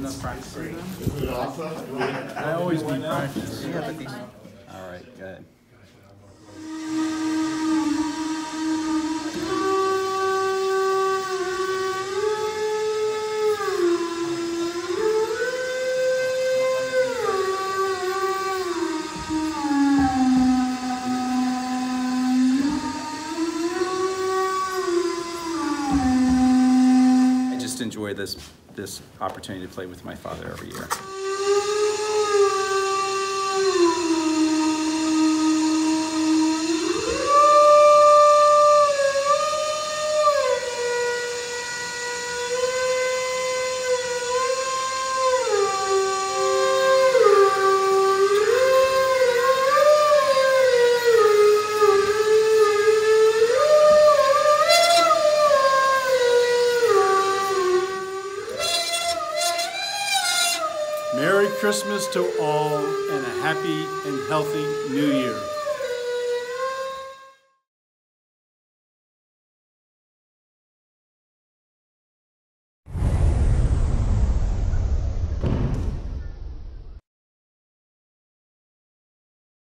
enough practice right now? I always need practice. Yeah, but these. All right, good. I just enjoy this opportunity to play with my father every year. Merry Christmas to all and a happy and healthy New Year.